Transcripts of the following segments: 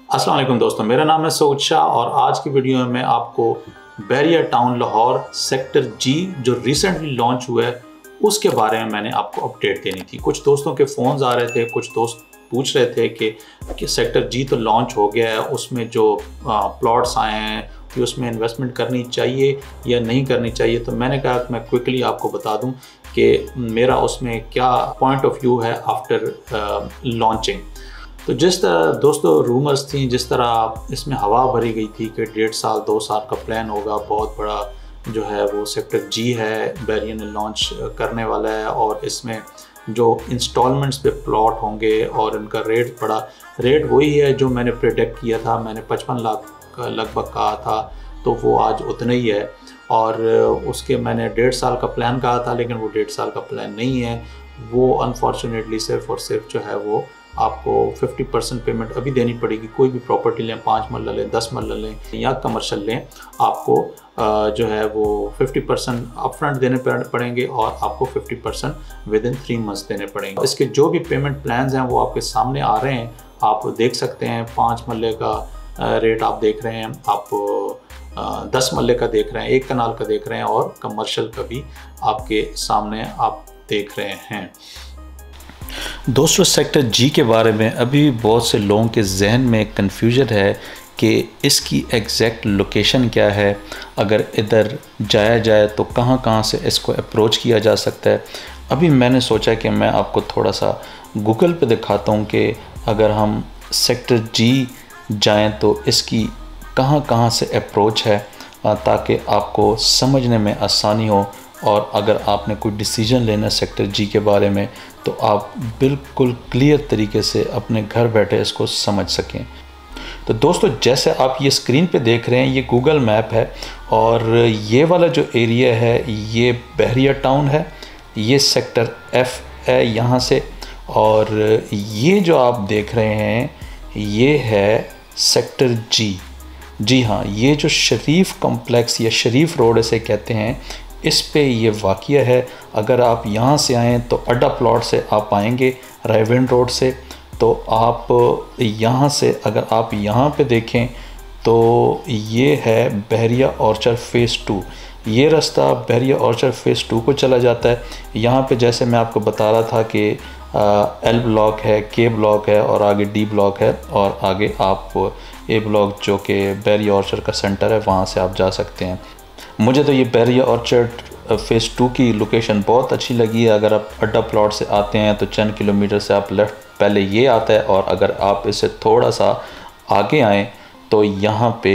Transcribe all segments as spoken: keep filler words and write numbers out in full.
अस्सलाम वालेकुम दोस्तों, मेरा नाम है सऊद शाह और आज की वीडियो में मैं आपको Bahria town Lahore sector G जो रिसेंटली लॉन्च हुआ है उसके बारे में मैंने आपको अपडेट देनी थी। कुछ दोस्तों के फ़ोन्स आ रहे थे, कुछ दोस्त पूछ रहे थे कि, कि सेक्टर जी तो लॉन्च हो गया है, उसमें जो प्लॉट्स आए हैं कि उसमें इन्वेस्टमेंट करनी चाहिए या नहीं करनी चाहिए। तो मैंने कहा कि मैं क्विकली आपको बता दूं कि मेरा उसमें क्या पॉइंट ऑफ व्यू है आफ्टर लॉन्चिंग। तो जिस तरह दोस्तों रूमर्स थी, जिस तरह इसमें हवा भरी गई थी कि डेढ़ साल दो साल का प्लान होगा, बहुत बड़ा जो है वो सेक्टर जी है बैरिया ने लॉन्च करने वाला है और इसमें जो इंस्टॉलमेंट्स पे प्लॉट होंगे और इनका रेट बड़ा रेट वही है जो मैंने प्रेडिक्ट किया था। मैंने पचपन लाख का लगभग कहा था, तो वो आज उतना ही है। और उसके मैंने डेढ़ साल का प्लान कहा था, लेकिन वो डेढ़ साल का प्लान नहीं है। वो अनफॉर्चुनेटली सिर्फ और सिर्फ जो है वो आपको पचास परसेंट पेमेंट अभी देनी पड़ेगी। कोई भी प्रॉपर्टी लें, पाँच मरला लें, दस मरला लें या कमर्शियल लें, आपको जो है वो पचास परसेंट अपफ्रंट देने पड़ेंगे और आपको पचास percent within three months देने पड़ेंगे। इसके जो भी पेमेंट प्लान्स हैं वो आपके सामने आ रहे हैं, आप देख सकते हैं। पाँच मरले का रेट आप देख रहे हैं, आप दस मरले का देख रहे हैं, एक कनाल का देख रहे हैं और कमर्शियल का भी आपके सामने आप देख रहे हैं। दोस्तों, सेक्टर जी के बारे में अभी बहुत से लोगों के जहन में कन्फ्यूजन है कि इसकी एग्जैक्ट लोकेशन क्या है, अगर इधर जाया जाए तो कहां कहां से इसको अप्रोच किया जा सकता है। अभी मैंने सोचा कि मैं आपको थोड़ा सा गूगल पे दिखाता हूं कि अगर हम सेक्टर जी जाएं तो इसकी कहां कहां से अप्रोच है, ताकि आपको समझने में आसानी हो और अगर आपने कोई डिसीजन लेना सेक्टर जी के बारे में तो आप बिल्कुल क्लियर तरीके से अपने घर बैठे इसको समझ सकें। तो दोस्तों, जैसे आप ये स्क्रीन पे देख रहे हैं, ये गूगल मैप है और ये वाला जो एरिया है ये बैरिया टाउन है, ये सेक्टर एफ है यहाँ से। और ये जो आप देख रहे हैं ये है सेक्टर जी। जी हाँ, ये जो शरीफ कॉम्प्लेक्स या शरीफ रोड इसे कहते हैं, इस पे ये वाक़या है। अगर आप यहाँ से आएँ तो अड्डा प्लॉट से आप आएंगे रायविंड रोड से, तो आप यहाँ से अगर आप यहाँ पे देखें तो ये है बैरिया ऑर्चर्ड फ़ेज़ टू। ये रास्ता बैरिया ऑर्चर्ड फ़ेज़ टू को चला जाता है। यहाँ पे जैसे मैं आपको बता रहा था कि एल ब्लॉक है, के ब्लॉक है और आगे डी ब्लॉक है और आगे आप ए ब्लॉक जो कि बैरिया ऑर्चर्ड का सेंटर है वहाँ से आप जा सकते हैं। मुझे तो ये बैरिया ऑर्चर्ड फ़ेज़ टू की लोकेशन बहुत अच्छी लगी है। अगर आप अड्डा प्लॉट से आते हैं तो चंद किलोमीटर से आप लेफ़्ट पहले ये आता है और अगर आप इससे थोड़ा सा आगे आएँ तो यहाँ पे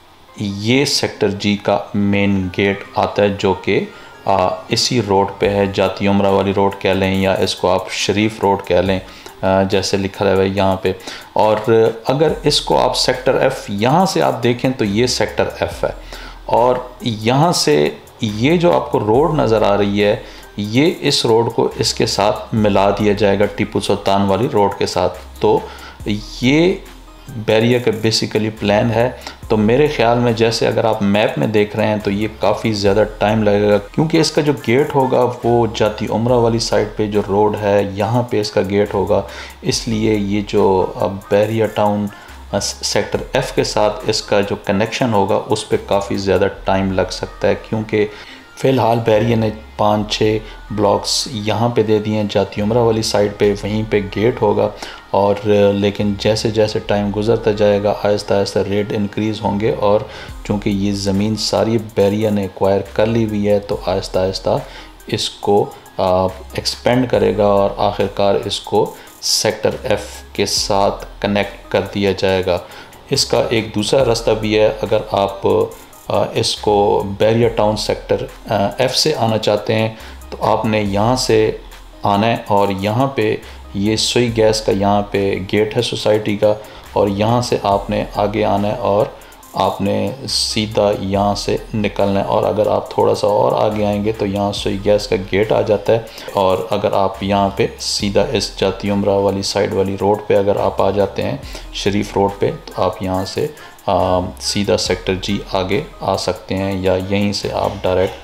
ये सेक्टर जी का मेन गेट आता है, जो कि इसी रोड पे है। जाती उमरा वाली रोड कह लें या इसको आप शरीफ रोड कह लें, आ, जैसे लिखा है यहाँ पे। और अगर इसको आप सेक्टर एफ़ यहाँ से आप देखें तो ये सेक्टर एफ़ है और यहाँ से ये जो आपको रोड नज़र आ रही है, ये इस रोड को इसके साथ मिला दिया जाएगा टीपू सुल्तान वाली रोड के साथ। तो ये बैरिया का बेसिकली प्लान है। तो मेरे ख्याल में जैसे अगर आप मैप में देख रहे हैं तो ये काफ़ी ज़्यादा टाइम लगेगा, क्योंकि इसका जो गेट होगा वो जाती उमरा वाली साइड पे जो रोड है यहाँ पे इसका गेट होगा। इसलिए ये जो बैरिया टाउन सेक्टर एफ़ के साथ इसका जो कनेक्शन होगा उस पर काफ़ी ज़्यादा टाइम लग सकता है, क्योंकि फ़िलहाल बैरिया ने पाँच छः ब्लॉक्स यहाँ पे दे दिए हैं जाती उमरा वाली साइड पे, वहीं पे गेट होगा। और लेकिन जैसे जैसे टाइम गुज़रता जाएगा आहिस्ता आहिस्ता रेट इंक्रीज़ होंगे और चूँकि ये ज़मीन सारी बैरिया ने एक्वायर कर ली हुई है तो आहिस्ता आहिस्ता इसको एक्सपेंड करेगा और आखिरकार इसको सेक्टर एफ़ के साथ कनेक्ट कर दिया जाएगा। इसका एक दूसरा रास्ता भी है। अगर आप इसको बैरिया टाउन सेक्टर एफ़ से आना चाहते हैं तो आपने यहाँ से आना है और यहाँ पे ये सुई गैस का यहाँ पे गेट है सोसाइटी का, और यहाँ से आपने आगे आना है और आपने सीधा यहाँ से निकलना है। और अगर आप थोड़ा सा और आगे आएंगे तो यहाँ सुई गैस का गेट आ जाता है। और अगर आप यहाँ पे सीधा इस जाती उमरा वाली साइड वाली रोड पे अगर आप आ जाते हैं शरीफ रोड पे, तो आप यहाँ से आ, सीधा सेक्टर जी आगे आ सकते हैं, या यहीं से आप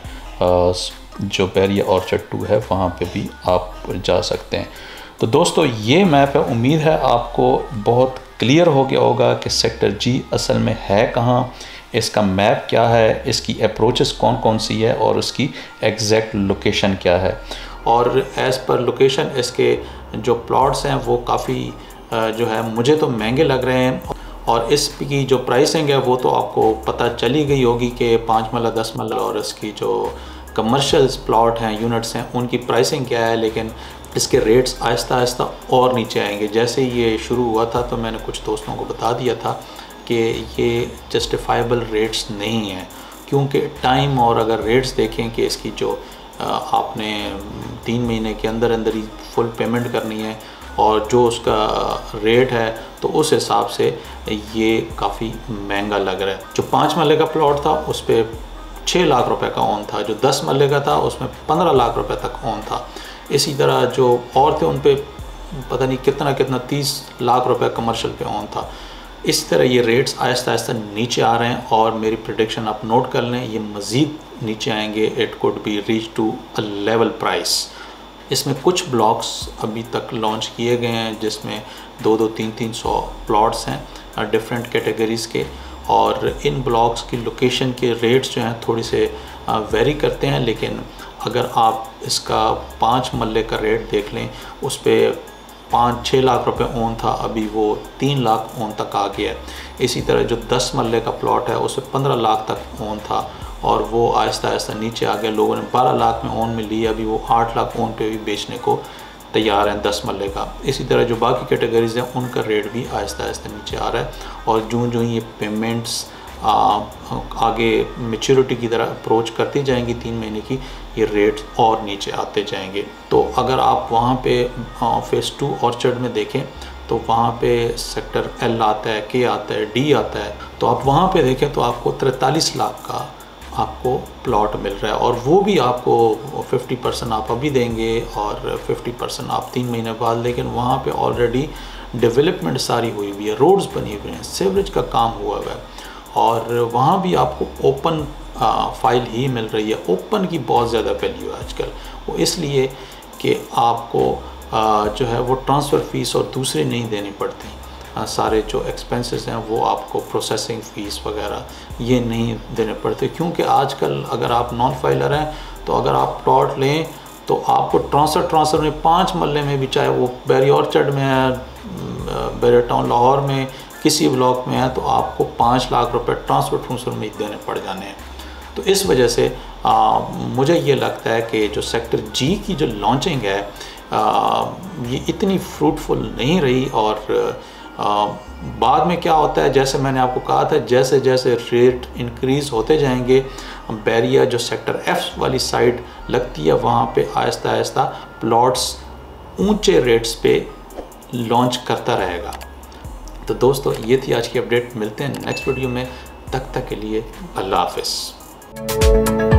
डायरेक्ट जो बैरिया ऑर्चर्ड टू है वहाँ पे भी आप जा सकते हैं। तो दोस्तों, ये मैप है, उम्मीद है आपको बहुत क्लियर हो गया होगा कि सेक्टर जी असल में है कहाँ, इसका मैप क्या है, इसकी अप्रोचेस कौन कौन सी है और उसकी एग्जैक्ट लोकेशन क्या है। और एज़ पर लोकेशन इसके जो प्लॉट्स हैं वो काफ़ी जो है मुझे तो महंगे लग रहे हैं, और इसकी जो प्राइसिंग है वो तो आपको पता चली गई होगी कि पाँच मरला दस मरला और इसकी जो कमर्शियल प्लॉट हैं, यूनिट्स हैं, उनकी प्राइसिंग क्या है। लेकिन इसके रेट्स आहिस्ता आहिस्ता और नीचे आएंगे। जैसे ये शुरू हुआ था तो मैंने कुछ दोस्तों को बता दिया था कि ये जस्टिफाइबल रेट्स नहीं हैं, क्योंकि टाइम और अगर रेट्स देखें कि इसकी जो आपने तीन महीने के अंदर अंदर ही फुल पेमेंट करनी है और जो उसका रेट है तो उस हिसाब से ये काफ़ी महंगा लग रहा है। जो पाँच मरले का प्लॉट था उस पर छः लाख रुपए का ओन था, जो दस मरले का था उसमें पंद्रह लाख रुपए तक ओन था। इसी तरह जो और थे उन पे पता नहीं कितना कितना तीस लाख रुपए कमर्शियल पे ओन था। इस तरह ये रेट्स आहिस्ता आहिस्ता नीचे आ रहे हैं और मेरी प्रेडिक्शन आप नोट कर लें, ये मज़ीद नीचे आएंगे। It could be reach to a level price. इसमें कुछ ब्लॉक्स अभी तक लॉन्च किए गए हैं जिसमें दो दो तीन तीन सौ प्लॉट्स हैं डिफरेंट कैटेगरीज़ के, और इन ब्लॉक्स की लोकेशन के रेट्स जो हैं थोड़ी से वेरी करते हैं। लेकिन अगर आप इसका पाँच मरले का रेट देख लें, उस पर पाँच छः लाख रुपए ओन था, अभी वो तीन लाख ओन तक आ गया है। इसी तरह जो दस मरले का प्लॉट है उस पर पंद्रह लाख तक ओन था और वो आहिस्ता आहिस्ता नीचे आ गया। लोगों ने बारह लाख में ओन में लिया, अभी वो आठ लाख ओन पे भी बेचने को तैयार हैं दस मरले का। इसी तरह जो बाकी कैटेगरीज़ हैं उनका रेट भी आहिस्ता आहिस्ता नीचे आ रहा है, और जो जो ये पेमेंट्स आ, आगे मेच्योरिटी की तरह अप्रोच करती जाएंगी तीन महीने की, ये रेट्स और नीचे आते जाएंगे। तो अगर आप वहाँ पे फेज़ टू ऑर्चर्ड में देखें तो वहाँ पे सेक्टर एल आता है, के आता है, डी आता है, तो आप वहाँ पे देखें तो आपको तैंतालीस लाख का आपको प्लॉट मिल रहा है, और वो भी आपको पचास परसेंट आप अभी देंगे और पचास परसेंट आप तीन महीने बाद। लेकिन वहाँ पे ऑलरेडी डेवलपमेंट सारी हुई हुई है, रोड्स बनी हुई हैं, सीवरेज का काम हुआ हुआ है, और वहाँ भी आपको ओपन फाइल ही मिल रही है। ओपन की बहुत ज़्यादा वैल्यू है आजकल, वो इसलिए कि आपको आ, जो है वो ट्रांसफ़र फ़ीस और दूसरी नहीं देनी पड़ती। आ, सारे जो एक्सपेंसेस हैं वो आपको प्रोसेसिंग फ़ीस वगैरह ये नहीं देने पड़ते, क्योंकि आजकल अगर आप नॉन फाइलर हैं तो अगर आप प्लॉट लें तो आपको ट्रांसफ़र ट्रांसफ़र में पाँच मरले में भी, चाहे वो बैरी ऑर्चर्ड में है, बैरियर टाउन लाहौर में किसी ब्लॉक में है, तो आपको पाँच लाख रुपए ट्रांसफ़र ट्रांसफ़र में देने पड़ जाने हैं। तो इस वजह से आ, मुझे ये लगता है कि जो सेक्टर जी की जो लॉन्चिंग है आ, ये इतनी फ्रूटफुल नहीं रही, और आ, बाद में क्या होता है, जैसे मैंने आपको कहा था, जैसे जैसे रेट इंक्रीज़ होते जाएंगे, बैरिया जो सेक्टर एफ वाली साइड लगती है वहाँ पे आहिस्ता आहिस्ता प्लॉट्स ऊंचे रेट्स पे लॉन्च करता रहेगा। तो दोस्तों ये थी आज की अपडेट, मिलते हैं नेक्स्ट वीडियो में, तब तक के लिए अल्लाह हाफ़िज़।